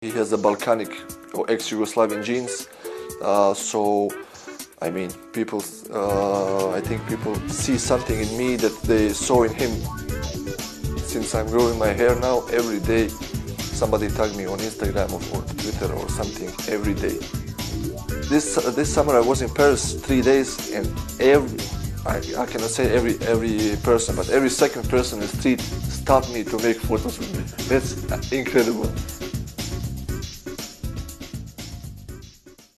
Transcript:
He has the Balkanic or ex-Yugoslavian genes, so I mean, people. I think people see something in me that they saw in him. Since I'm growing my hair now, every day somebody tag me on Instagram or Twitter or something every day. This summer I was in Paris 3 days, and I cannot say every person, but every second person in the street stopped me to make photos with me. That's incredible.